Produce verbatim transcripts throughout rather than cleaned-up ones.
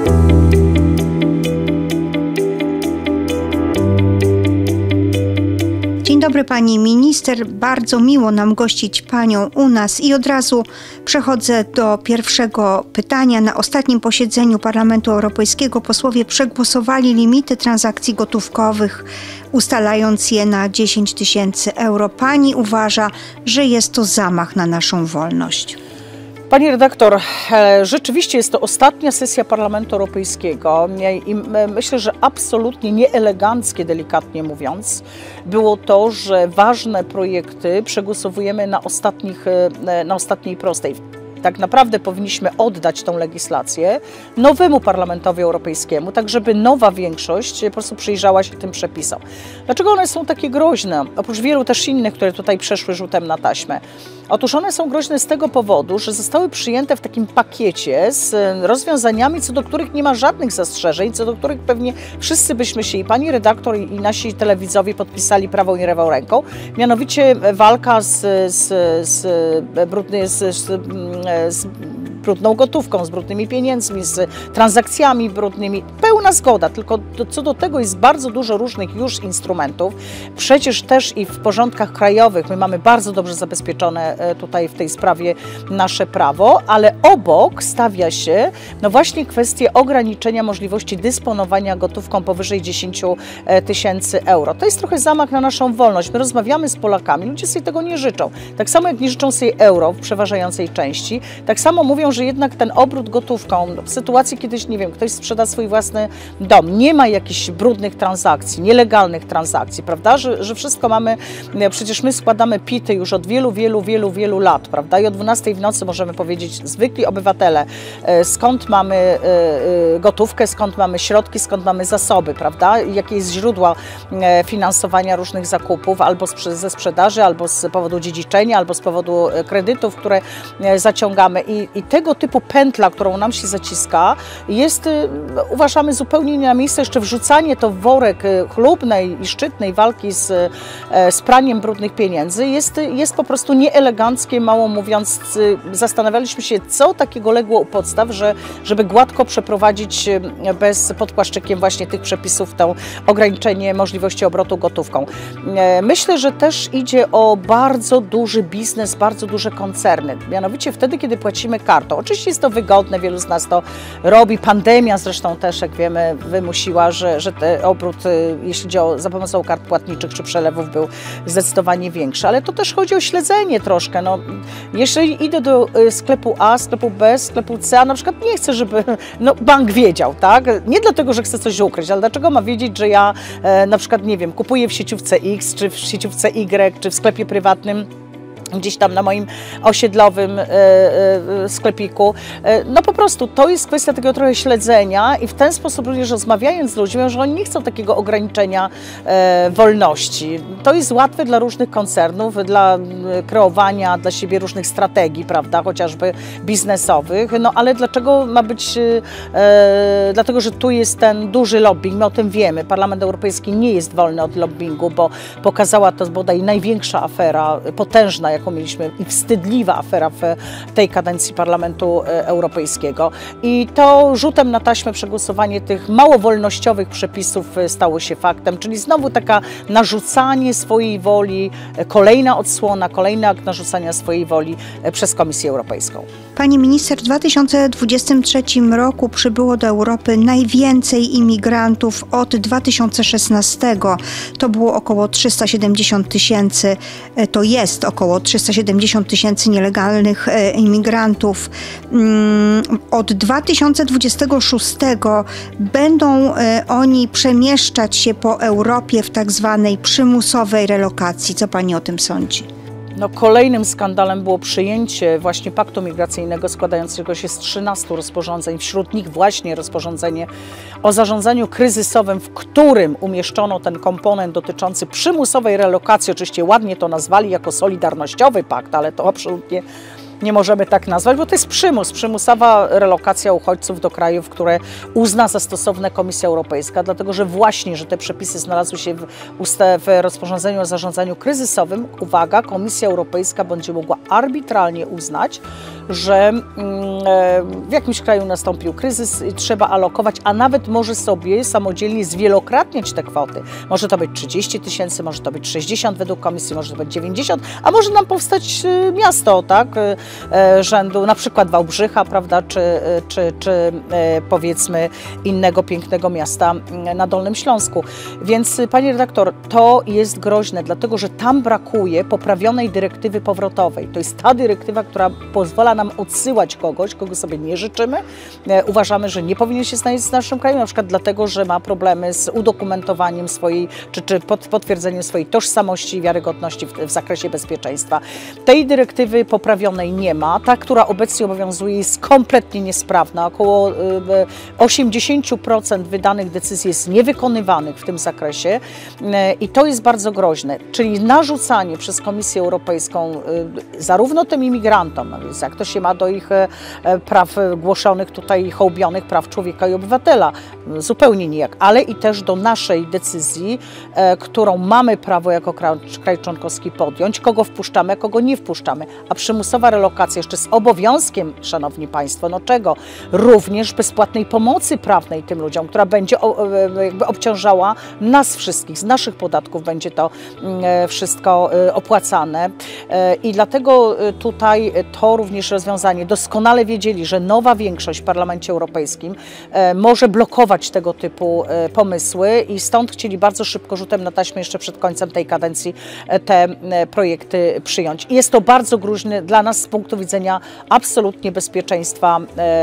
Dzień dobry pani minister, bardzo miło nam gościć panią u nas i od razu przechodzę do pierwszego pytania. Na ostatnim posiedzeniu Parlamentu Europejskiego posłowie przegłosowali limity transakcji gotówkowych, ustalając je na dziesięć tysięcy euro. Pani uważa, że jest to zamach na naszą wolność? Pani redaktor, rzeczywiście jest to ostatnia sesja Parlamentu Europejskiego i myślę, że absolutnie nieeleganckie, delikatnie mówiąc, było to, że ważne projekty przegłosowujemy na, ostatnich, na ostatniej prostej. Tak naprawdę powinniśmy oddać tą legislację nowemu Parlamentowi Europejskiemu, tak żeby nowa większość po prostu przyjrzała się tym przepisom. Dlaczego one są takie groźne? Oprócz wielu też innych, które tutaj przeszły rzutem na taśmę. Otóż one są groźne z tego powodu, że zostały przyjęte w takim pakiecie z rozwiązaniami, co do których nie ma żadnych zastrzeżeń, co do których pewnie wszyscy byśmy się, i pani redaktor, i nasi telewidzowie podpisali prawą i lewą ręką. Mianowicie walka z, z, z, brudny, z, z, z brudną gotówką, z brudnymi pieniędzmi, z transakcjami brudnymi. Pełna zgoda, tylko co do tego jest bardzo dużo różnych już instrumentów. Przecież też i w porządkach krajowych my mamy bardzo dobrze zabezpieczone tutaj w tej sprawie nasze prawo, ale obok stawia się no właśnie kwestię ograniczenia możliwości dysponowania gotówką powyżej dziesięciu tysięcy euro. To jest trochę zamach na naszą wolność. My rozmawiamy z Polakami, ludzie sobie tego nie życzą. Tak samo jak nie życzą sobie euro w przeważającej części, tak samo mówią, że jednak ten obrót gotówką, w sytuacji, kiedy, nie wiem, ktoś sprzeda swój własny dom, nie ma jakichś brudnych transakcji, nielegalnych transakcji, prawda, że, że wszystko mamy, przecież my składamy pity już od wielu, wielu, wielu, wielu lat, prawda, i o dwunastej w nocy możemy powiedzieć, zwykli obywatele, skąd mamy gotówkę, skąd mamy środki, skąd mamy zasoby, prawda, jakie jest źródła finansowania różnych zakupów, albo ze sprzedaży, albo z powodu dziedziczenia, albo z powodu kredytów, które zaciągamy. I, i tego typu pętla, którą nam się zaciska, jest, uważamy, zupełnie nie na miejsce. Jeszcze wrzucanie to w worek chlubnej i szczytnej walki z, z praniem brudnych pieniędzy jest, jest po prostu nieeleganckie, mało mówiąc. Zastanawialiśmy się, co takiego legło u podstaw, że, żeby gładko przeprowadzić bez pod płaszczykiem właśnie tych przepisów to ograniczenie możliwości obrotu gotówką. Myślę, że też idzie o bardzo duży biznes, bardzo duże koncerny. Mianowicie wtedy, kiedy płacimy kartą. Oczywiście jest to wygodne, wielu z nas to robi. Pandemia zresztą też, jak wiemy, wymusiła, że, że ten obrót, jeśli chodzi o za pomocą kart płatniczych czy przelewów, był zdecydowanie większy. Ale to też chodzi o śledzenie troszkę. No, jeżeli idę do sklepu A, sklepu B, sklepu C, a na przykład nie chcę, żeby no, bank wiedział, tak? Nie dlatego, że chcę coś ukryć, ale dlaczego ma wiedzieć, że ja e, na przykład, nie wiem, kupuję w sieciówce X, czy w sieciówce Y, czy w sklepie prywatnym, gdzieś tam na moim osiedlowym e, e, sklepiku. E, no po prostu to jest kwestia takiego trochę śledzenia i w ten sposób również rozmawiając z ludźmi, że oni nie chcą takiego ograniczenia e, wolności. To jest łatwe dla różnych koncernów, dla kreowania dla siebie różnych strategii, prawda, chociażby biznesowych, no ale dlaczego ma być, e, dlatego, że tu jest ten duży lobbying, my o tym wiemy. Parlament Europejski nie jest wolny od lobbingu, bo pokazała to bodaj największa afera, potężna, jaką mieliśmy, i wstydliwa afera w tej kadencji Parlamentu Europejskiego. I to rzutem na taśmę przegłosowanie tych mało wolnościowych przepisów stało się faktem, czyli znowu taka narzucanie swojej woli, kolejna odsłona, kolejny akt narzucania swojej woli przez Komisję Europejską. Pani minister, w dwa tysiące dwudziestym trzecim roku przybyło do Europy najwięcej imigrantów od dwa tysiące szesnastego. To było około trzysta siedemdziesiąt tysięcy, to jest około trzysta siedemdziesiąt tysięcy nielegalnych imigrantów. Od dwa tysiące dwudziestego szóstego będą oni przemieszczać się po Europie w tak zwanej przymusowej relokacji. Co pani o tym sądzi? No, kolejnym skandalem było przyjęcie właśnie paktu migracyjnego składającego się z trzynastu rozporządzeń, wśród nich właśnie rozporządzenie o zarządzaniu kryzysowym, w którym umieszczono ten komponent dotyczący przymusowej relokacji. Oczywiście ładnie to nazwali jako solidarnościowy pakt, ale to absolutnie nie możemy tak nazwać, bo to jest przymus, przymusowa relokacja uchodźców do krajów, które uzna za stosowne Komisja Europejska, dlatego że właśnie, że te przepisy znalazły się w, w rozporządzeniu o zarządzaniu kryzysowym, uwaga, Komisja Europejska będzie mogła arbitralnie uznać, że w jakimś kraju nastąpił kryzys, trzeba alokować, a nawet może sobie samodzielnie zwielokrotniać te kwoty. Może to być trzydzieści tysięcy, może to być sześćdziesiąt według komisji, może to być dziewięćdziesiąt, a może nam powstać miasto, tak, rzędu na przykład Wałbrzycha, prawda, czy, czy, czy powiedzmy innego pięknego miasta na Dolnym Śląsku. Więc Pani redaktor, to jest groźne, dlatego że tam brakuje poprawionej dyrektywy powrotowej. To jest ta dyrektywa, która pozwala nam odsyłać kogoś, kogo sobie nie życzymy. Uważamy, że nie powinien się znaleźć w naszym kraju, na przykład dlatego, że ma problemy z udokumentowaniem swojej, czy, czy potwierdzeniem swojej tożsamości i wiarygodności w, w zakresie bezpieczeństwa. Tej dyrektywy poprawionej nie ma. Ta, która obecnie obowiązuje, jest kompletnie niesprawna. Około osiemdziesiąt procent wydanych decyzji jest niewykonywanych w tym zakresie i to jest bardzo groźne. Czyli narzucanie przez Komisję Europejską zarówno tym imigrantom, no więc jak to się ma do ich praw głoszonych tutaj, hołbionych praw człowieka i obywatela, zupełnie nijak, ale i też do naszej decyzji, którą mamy prawo jako kraj członkowski podjąć, kogo wpuszczamy, a kogo nie wpuszczamy. A przymusowa relokacja jeszcze z obowiązkiem, szanowni państwo, no czego? Również bezpłatnej pomocy prawnej tym ludziom, która będzie jakby obciążała nas wszystkich, z naszych podatków będzie to wszystko opłacane. I dlatego tutaj to również rozwiązanie. Doskonale wiedzieli, że nowa większość w Parlamencie Europejskim może blokować tego typu pomysły i stąd chcieli bardzo szybko, rzutem na taśmę jeszcze przed końcem tej kadencji te projekty przyjąć. I jest to bardzo groźne dla nas z punktu widzenia absolutnie bezpieczeństwa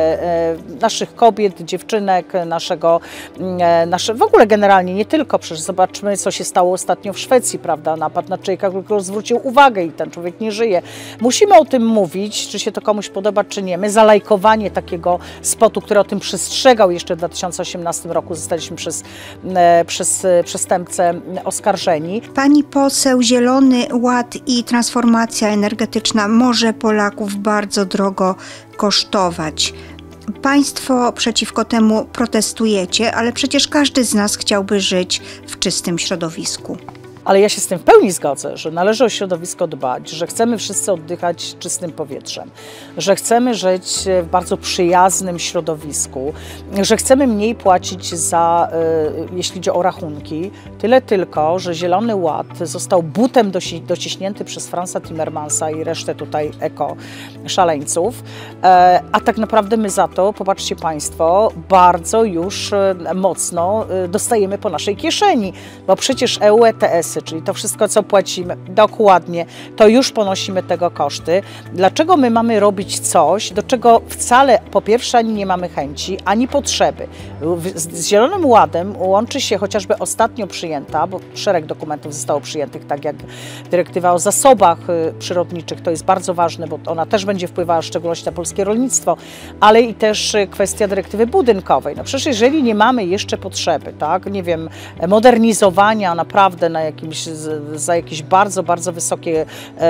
naszych kobiet, dziewczynek, naszego, nasze, w ogóle generalnie nie tylko, przecież zobaczmy, co się stało ostatnio w Szwecji, prawda, napad na człowieka, który zwrócił uwagę i ten człowiek nie żyje. Musimy o tym mówić, czy się to komuś podoba, czy nie. My za lajkowanie takiego spotu, który o tym przestrzegał jeszcze w dwa tysiące osiemnastym roku, zostaliśmy przez, przez przestępcę oskarżeni. Pani poseł, Zielony Ład i transformacja energetyczna może Polaków bardzo drogo kosztować. Państwo przeciwko temu protestujecie, ale przecież każdy z nas chciałby żyć w czystym środowisku. Ale ja się z tym w pełni zgodzę, że należy o środowisko dbać, że chcemy wszyscy oddychać czystym powietrzem, że chcemy żyć w bardzo przyjaznym środowisku, że chcemy mniej płacić za, y, jeśli chodzi o rachunki. Tyle tylko, że Zielony Ład został butem dosi, dociśnięty przez Franza Timmermansa i resztę tutaj eko-szaleńców, e, a tak naprawdę my za to, popatrzcie Państwo, bardzo już mocno dostajemy po naszej kieszeni, bo przecież E U E T S-y, czyli to wszystko, co płacimy, dokładnie, to już ponosimy tego koszty. Dlaczego my mamy robić coś, do czego wcale po pierwsze ani nie mamy chęci, ani potrzeby? Z Zielonym Ładem łączy się chociażby ostatnio przyjęta, bo szereg dokumentów zostało przyjętych, tak jak dyrektywa o zasobach przyrodniczych, to jest bardzo ważne, bo ona też będzie wpływała w szczególności na polskie rolnictwo, ale i też kwestia dyrektywy budynkowej. No przecież jeżeli nie mamy jeszcze potrzeby, tak, nie wiem, modernizowania naprawdę na jakimś, za jakieś bardzo, bardzo wysokie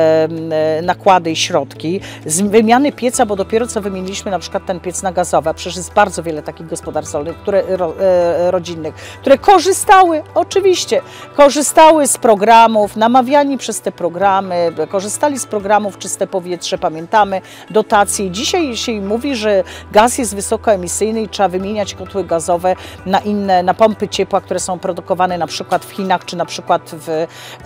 e, nakłady i środki, z wymiany pieca, bo dopiero co wymieniliśmy na przykład ten piec na gazowy, a przecież jest bardzo wiele takich gospodarstw rolnych, które, ro, e, rodzinnych, które korzystały, oczywiście, korzystały z programów, namawiani przez te programy, korzystali z programów Czyste Powietrze, pamiętamy, dotacje. Dzisiaj się mówi, że gaz jest wysokoemisyjny i trzeba wymieniać kotły gazowe na inne, na pompy ciepła, które są produkowane na przykład w Chinach, czy na przykład w,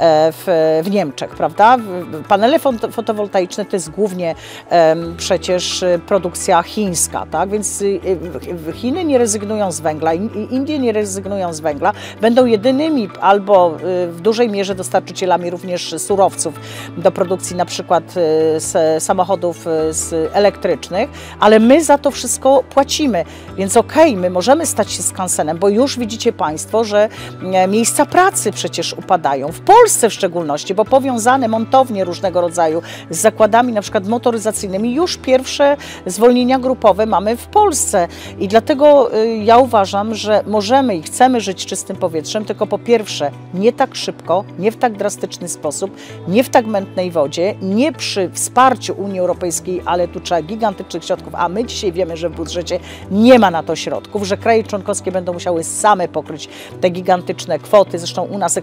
w, w Niemczech, prawda? Panele fotowoltaiczne to jest głównie um, przecież produkcja chińska, tak? Więc Chiny nie rezygnują z węgla, Indie nie rezygnują z węgla, będą jedynymi albo w dużej mierze dostarczycielami również surowców do produkcji na przykład z samochodów z elektrycznych, ale my za to wszystko płacimy, więc okej, okay, my możemy stać się skansenem, bo już widzicie Państwo, że miejsca pracy przecież upadają, w Polsce w szczególności, bo powiązane montownie różnego rodzaju z zakładami na przykład motoryzacyjnymi, już pierwsze zwolnienia grupowe mamy w Polsce i dlatego ja uważam, że możemy i chcemy żyć czystym powietrzem, tylko po pierwsze nie tak szybko, nie w tak drastyczny sposób, nie w tak mętnej wodzie, nie przy wsparciu Unii Europejskiej, ale tu trzeba gigantycznych środków, a my dzisiaj wiemy, że w budżecie nie ma na to środków, że kraje członkowskie będą musiały same pokryć te gigantyczne kwoty, zresztą u nas eksperci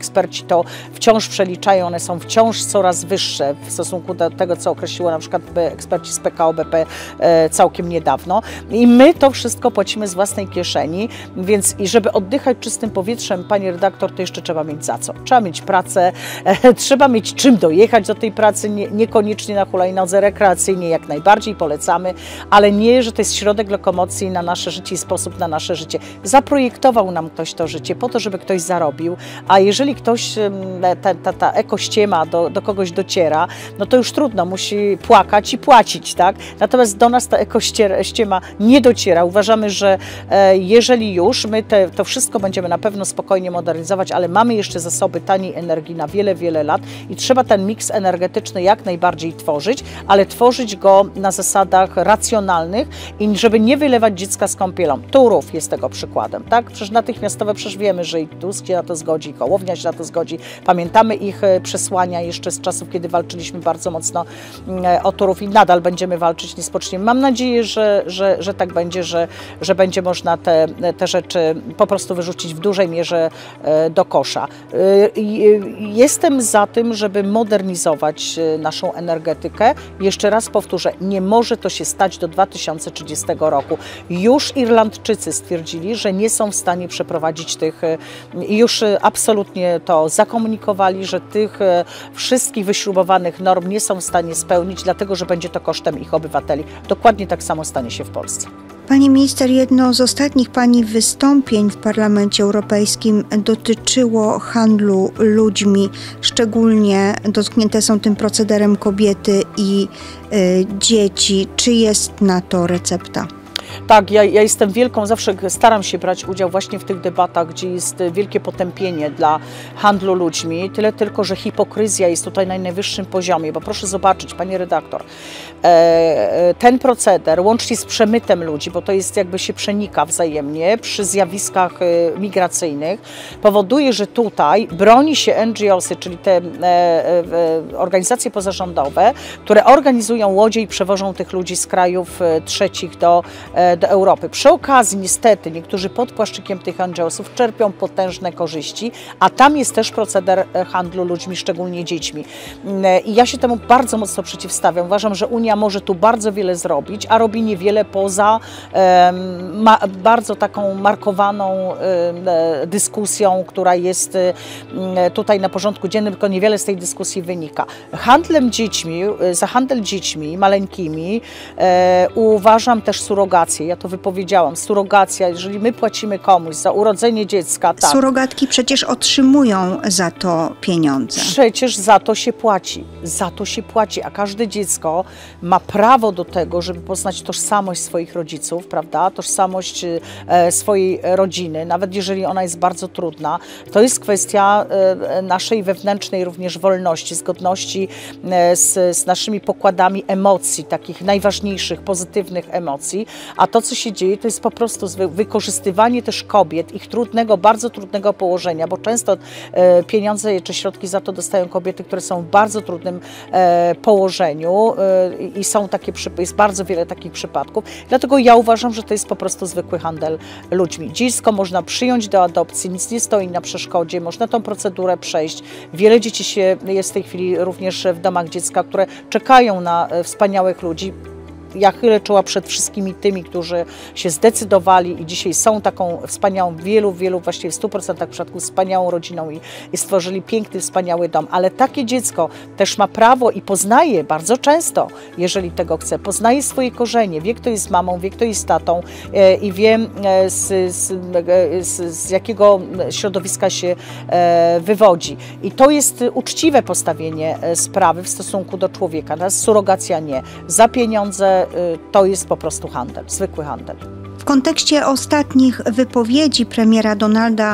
to wciąż przeliczają, one są wciąż coraz wyższe w stosunku do tego, co określiło na przykład eksperci z P K O B P całkiem niedawno. I my to wszystko płacimy z własnej kieszeni, więc i żeby oddychać czystym powietrzem, pani redaktor, to jeszcze trzeba mieć za co. Trzeba mieć pracę, e, trzeba mieć czym dojechać do tej pracy, nie, niekoniecznie na hulajnodze, rekreacyjnie jak najbardziej polecamy, ale nie, że to jest środek lokomocji na nasze życie i sposób na nasze życie. Zaprojektował nam ktoś to życie po to, żeby ktoś zarobił, a jeżeli ktoś, ta, ta, ta ekościema do, do kogoś dociera, no to już trudno, musi płakać i płacić, tak? Natomiast do nas ta ekościema nie dociera. Uważamy, że e, jeżeli już, my te, to wszystko będziemy na pewno spokojnie modernizować, ale mamy jeszcze zasoby taniej energii na wiele, wiele lat i trzeba ten miks energetyczny jak najbardziej tworzyć, ale tworzyć go na zasadach racjonalnych i żeby nie wylewać dziecka z kąpielą. Turów jest tego przykładem, tak? Przecież natychmiastowe, przecież wiemy, że i Tusk się na to zgodzi, i Hołownia się na to zgodzi. Pamiętamy ich przesłania jeszcze z czasów, kiedy walczyliśmy bardzo mocno o Turów i nadal będziemy walczyć, nie spoczniemy. Mam nadzieję, że, że, że tak będzie, że, że będzie można te, te rzeczy po prostu wyrzucić w dużej mierze do kosza. Jestem za tym, żeby modernizować naszą energetykę. Jeszcze raz powtórzę, nie może to się stać do dwa tysiące trzydziestego roku. Już Irlandczycy stwierdzili, że nie są w stanie przeprowadzić tych, już absolutnie to zakomunikowali, że tych wszystkich wyśrubowanych norm nie są w stanie spełnić, dlatego że będzie to kosztem ich obywateli. Dokładnie tak samo stanie się w Polsce. Pani minister, jedno z ostatnich pani wystąpień w Parlamencie Europejskim dotyczyło handlu ludźmi. Szczególnie dotknięte są tym procederem kobiety i y, dzieci. Czy jest na to recepta? Tak, ja, ja jestem wielką, zawsze staram się brać udział właśnie w tych debatach, gdzie jest wielkie potępienie dla handlu ludźmi. Tyle tylko, że hipokryzja jest tutaj na najwyższym poziomie, bo proszę zobaczyć, pani redaktor, e, ten proceder, łącznie z przemytem ludzi, bo to jest jakby się przenika wzajemnie przy zjawiskach migracyjnych, powoduje, że tutaj broni się N G O sy, czyli te e, e, organizacje pozarządowe, które organizują łodzie i przewożą tych ludzi z krajów trzecich do do Europy. Przy okazji niestety niektórzy pod płaszczykiem tych N G O sów czerpią potężne korzyści, a tam jest też proceder handlu ludźmi, szczególnie dziećmi. I ja się temu bardzo mocno przeciwstawiam. Uważam, że Unia może tu bardzo wiele zrobić, a robi niewiele poza um, ma, bardzo taką markowaną um, dyskusją, która jest um, tutaj na porządku dziennym, tylko niewiele z tej dyskusji wynika. Handlem dziećmi, za handel dziećmi maleńkimi um, uważam też surrogację. Ja to wypowiedziałam. Surrogacja, jeżeli my płacimy komuś za urodzenie dziecka, tak. Surrogatki przecież otrzymują za to pieniądze. Przecież za to się płaci. Za to się płaci, a każde dziecko ma prawo do tego, żeby poznać tożsamość swoich rodziców, prawda? Tożsamość e, swojej rodziny, nawet jeżeli ona jest bardzo trudna. To jest kwestia e, naszej wewnętrznej również wolności, zgodności e, z, z naszymi pokładami emocji, takich najważniejszych, pozytywnych emocji. A to, co się dzieje, to jest po prostu wykorzystywanie też kobiet, ich trudnego, bardzo trudnego położenia, bo często e, pieniądze czy środki za to dostają kobiety, które są w bardzo trudnym e, położeniu e, i są takie, jest bardzo wiele takich przypadków. Dlatego ja uważam, że to jest po prostu zwykły handel ludźmi. Dziecko można przyjąć do adopcji, nic nie stoi na przeszkodzie, można tą procedurę przejść. Wiele dzieci się jest w tej chwili również w domach dziecka, które czekają na wspaniałych ludzi. Ja chylę czoła przed wszystkimi tymi, którzy się zdecydowali i dzisiaj są taką wspaniałą, wielu, wielu, właściwie w stu procentach przypadków wspaniałą rodziną i, i stworzyli piękny, wspaniały dom. Ale takie dziecko też ma prawo i poznaje bardzo często, jeżeli tego chce, poznaje swoje korzenie, wie, kto jest mamą, wie, kto jest tatą e, i wie e, z, z, z, z jakiego środowiska się e, wywodzi. I to jest uczciwe postawienie sprawy w stosunku do człowieka. Natomiast surrogacja nie. Za pieniądze to jest po prostu handel, zwykły handel. W kontekście ostatnich wypowiedzi premiera Donalda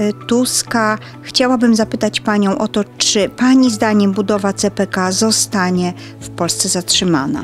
Tuska chciałabym zapytać panią o to, czy pani zdaniem budowa C P K zostanie w Polsce zatrzymana?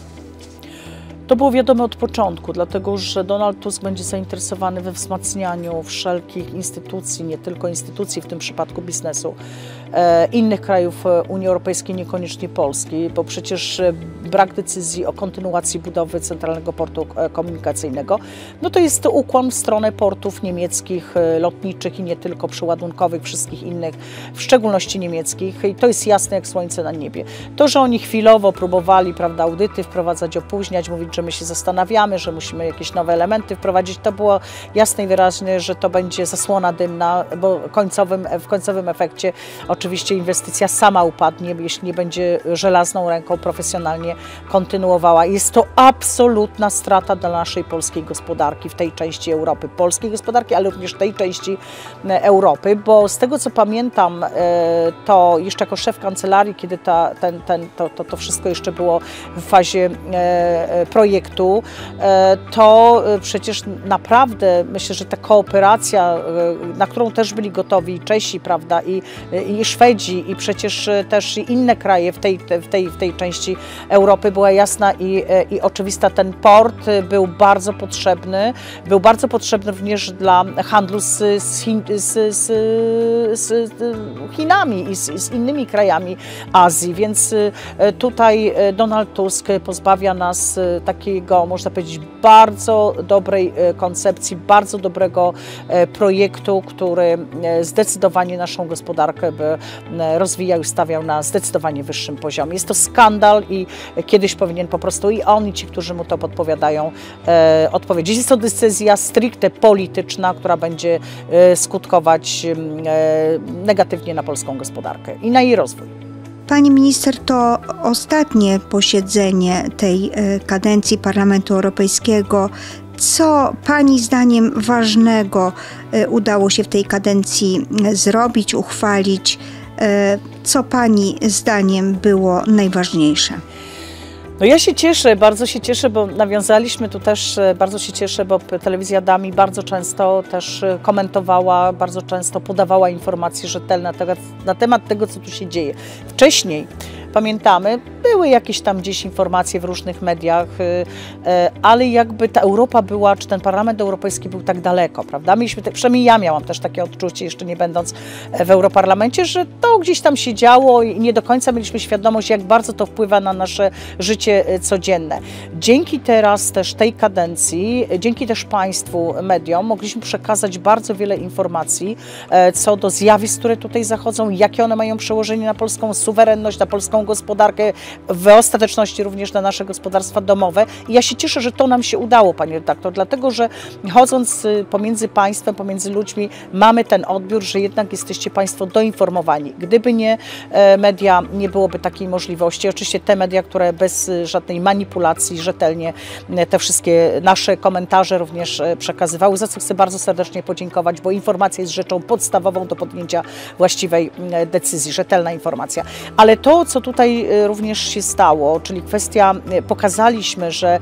To było wiadomo od początku, dlatego że Donald Tusk będzie zainteresowany we wzmacnianiu wszelkich instytucji, nie tylko instytucji, w tym przypadku biznesu innych krajów Unii Europejskiej, niekoniecznie Polski, bo przecież brak decyzji o kontynuacji budowy Centralnego Portu Komunikacyjnego, no to jest to ukłon w stronę portów niemieckich, lotniczych i nie tylko, przeładunkowych, wszystkich innych, w szczególności niemieckich, i to jest jasne jak słońce na niebie. To, że oni chwilowo próbowali, prawda, audyty wprowadzać, opóźniać, mówić, że my się zastanawiamy, że musimy jakieś nowe elementy wprowadzić, to było jasne i wyraźne, że to będzie zasłona dymna, bo końcowym, w końcowym efekcie oczywiście inwestycja sama upadnie, jeśli nie będzie żelazną ręką profesjonalnie kontynuowała. Jest to absolutna strata dla naszej polskiej gospodarki w tej części Europy, polskiej gospodarki, ale również tej części Europy, bo z tego co pamiętam, to jeszcze jako szef kancelarii, kiedy ta, ten, ten, to, to, to wszystko jeszcze było w fazie projektu, to przecież naprawdę myślę, że ta kooperacja, na którą też byli gotowi Czesi, prawda, i, i Szwedzi, i przecież też inne kraje w tej, w tej, w tej części Europy, była jasna i, i oczywista. Ten port był bardzo potrzebny, był bardzo potrzebny również dla handlu z, z, Chin, z, z, z Chinami i z, z innymi krajami Azji, więc tutaj Donald Tusk pozbawia nas takiego, można powiedzieć, bardzo dobrej koncepcji, bardzo dobrego projektu, który zdecydowanie naszą gospodarkę by rozwijał i stawiał na zdecydowanie wyższym poziomie. Jest to skandal i kiedyś powinien po prostu i on, i ci, którzy mu to podpowiadają, e, odpowiedzieć. Jest to decyzja stricte polityczna, która będzie e, skutkować e, negatywnie na polską gospodarkę i na jej rozwój. Pani minister, to ostatnie posiedzenie tej kadencji Parlamentu Europejskiego. Co Pani zdaniem ważnego udało się w tej kadencji zrobić, uchwalić? Co Pani zdaniem było najważniejsze? No ja się cieszę, bardzo się cieszę, bo nawiązaliśmy tu też, bardzo się cieszę, bo telewizja Dami bardzo często też komentowała, bardzo często podawała informacje rzetelne na temat tego, co tu się dzieje. Wcześniej, pamiętamy, były jakieś tam gdzieś informacje w różnych mediach, ale jakby ta Europa była, czy ten Parlament Europejski był tak daleko, prawda? Mieliśmy, te, przynajmniej ja miałam też takie odczucie, jeszcze nie będąc w Europarlamencie, że to gdzieś tam się działo i nie do końca mieliśmy świadomość, jak bardzo to wpływa na nasze życie codzienne. Dzięki teraz też tej kadencji, dzięki też Państwu, mediom, mogliśmy przekazać bardzo wiele informacji co do zjawisk, które tutaj zachodzą, jakie one mają przełożenie na polską suwerenność, na polską gospodarkę, w ostateczności również na nasze gospodarstwa domowe. I ja się cieszę, że to nam się udało, Panie redaktor, dlatego że chodząc pomiędzy państwem, pomiędzy ludźmi, mamy ten odbiór, że jednak jesteście Państwo doinformowani. Gdyby nie media, nie byłoby takiej możliwości. Oczywiście te media, które bez żadnej manipulacji rzetelnie te wszystkie nasze komentarze również przekazywały, za co chcę bardzo serdecznie podziękować, bo informacja jest rzeczą podstawową do podjęcia właściwej decyzji, rzetelna informacja. Ale to, co tutaj również się stało, czyli kwestia, pokazaliśmy, że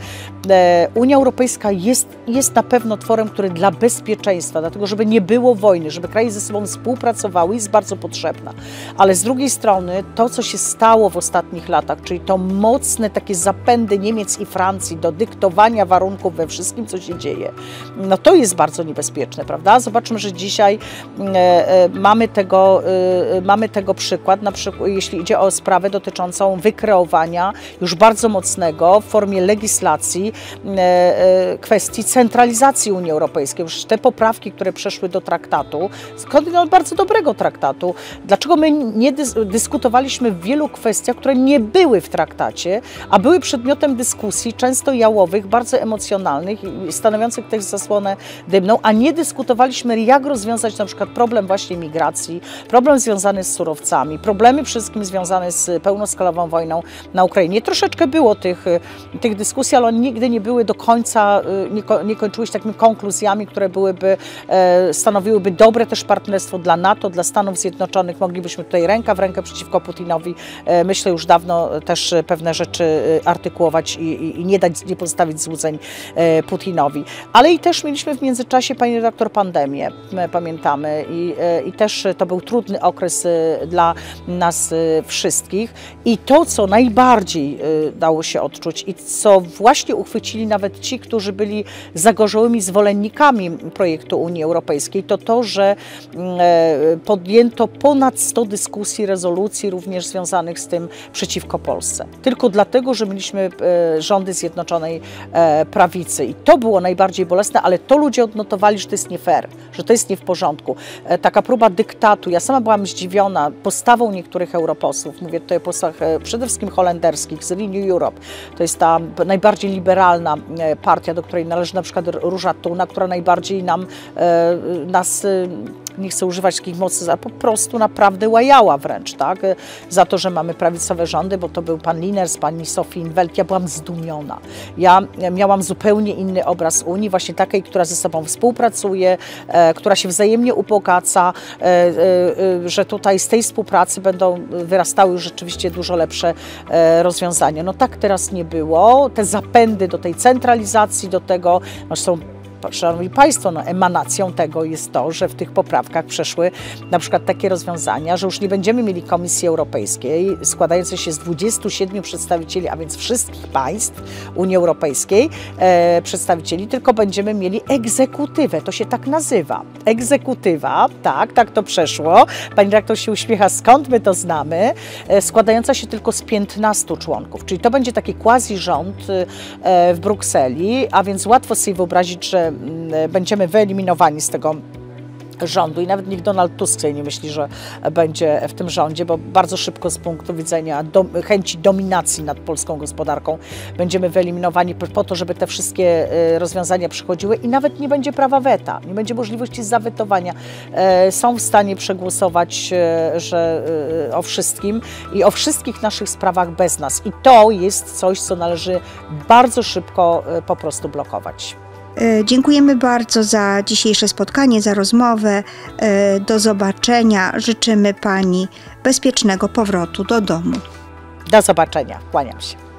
Unia Europejska jest, jest na pewno tworem, który dla bezpieczeństwa, dlatego żeby nie było wojny, żeby kraje ze sobą współpracowały, jest bardzo potrzebna. Ale z drugiej strony to, co się stało w ostatnich latach, czyli to mocne takie zapędy Niemiec i Francji do dyktowania warunków we wszystkim, co się dzieje, no to jest bardzo niebezpieczne, prawda? Zobaczmy, że dzisiaj e, e, mamy, tego, e, mamy tego przykład, na przykład jeśli idzie o sprawę dotyczącą wykreowania już bardzo mocnego w formie legislacji e, e, kwestii centralizacji Unii Europejskiej. Już te poprawki, które przeszły do traktatu, skądinąd bardzo dobrego traktatu, dlaczego my nie dys dyskutowaliśmy w wielu kwestiach, które nie były w traktacie, a były przedmiotem dyskusji, często jałowych, bardzo emocjonalnych, stanowiących też zasłonę dymną, a nie dyskutowaliśmy, jak rozwiązać na przykład problem właśnie migracji, problem związany z surowcami, problemy przede wszystkim związane z pełnoskalową wojną na Ukrainie. Troszeczkę było tych, tych dyskusji, ale one nigdy nie były do końca, nie, nie kończyły się takimi konkluzjami, które byłyby, e, stanowiłyby dobre też partnerstwo dla NATO, dla Stanów Zjednoczonych. Moglibyśmy tutaj ręka w rękę przeciwko Putinowi, e, myślę już dawno też pewne rzeczy artykułować i, i, i nie dać, nie pozostawić złudzeń e, Putinowi. Ale i też mieliśmy w międzyczasie, Pani redaktor, pandemię, pamiętamy, i, e, i też to był trudny okres e, dla nas e, wszystkich. wszystkich i to, co najbardziej dało się odczuć i co właśnie uchwycili nawet ci, którzy byli zagorzałymi zwolennikami projektu Unii Europejskiej, to to, że podjęto ponad sto dyskusji, rezolucji również związanych z tym przeciwko Polsce. Tylko dlatego, że mieliśmy rządy Zjednoczonej Prawicy i to było najbardziej bolesne, ale to ludzie odnotowali, że to jest nie fair, że to jest nie w porządku. Taka próba dyktatu, ja sama byłam zdziwiona postawą niektórych europosłów, mówię tutaj o posłach przede wszystkim holenderskich z Renew Europe, to jest ta najbardziej liberalna partia, do której należy na przykład Róża Thuna, która najbardziej nam, nas, nie chcę używać takich mocnych, ale po prostu naprawdę łajała wręcz, tak? Za to, że mamy prawicowe rządy, bo to był pan Liners, pani Sophie in 't Veld. Ja byłam zdumiona. Ja miałam zupełnie inny obraz Unii, właśnie takiej, która ze sobą współpracuje, e, która się wzajemnie ubogaca, e, e, że tutaj z tej współpracy będą wyrastały już rzeczywiście dużo lepsze e, rozwiązania. No tak teraz nie było. Te zapędy do tej centralizacji, do tego, no są Szanowni Państwo, no, emanacją tego jest to, że w tych poprawkach przeszły na przykład takie rozwiązania, że już nie będziemy mieli Komisji Europejskiej składającej się z dwudziestu siedmiu przedstawicieli, a więc wszystkich państw Unii Europejskiej e, przedstawicieli, tylko będziemy mieli egzekutywę, to się tak nazywa. Egzekutywa, tak, tak to przeszło. Pani redaktor się uśmiecha, skąd my to znamy, e, składająca się tylko z piętnastu członków, czyli to będzie taki quasi rząd e, w Brukseli, a więc łatwo sobie wyobrazić, że będziemy wyeliminowani z tego rządu i nawet niech Donald Tusk sobie nie myśli, że będzie w tym rządzie, bo bardzo szybko z punktu widzenia do, chęci dominacji nad polską gospodarką będziemy wyeliminowani po to, żeby te wszystkie rozwiązania przychodziły i nawet nie będzie prawa weta, nie będzie możliwości zawetowania. Są w stanie przegłosować że o wszystkim i o wszystkich naszych sprawach bez nas i to jest coś, co należy bardzo szybko po prostu blokować. Dziękujemy bardzo za dzisiejsze spotkanie, za rozmowę. Do zobaczenia. Życzymy Pani bezpiecznego powrotu do domu. Do zobaczenia. Kłaniam się.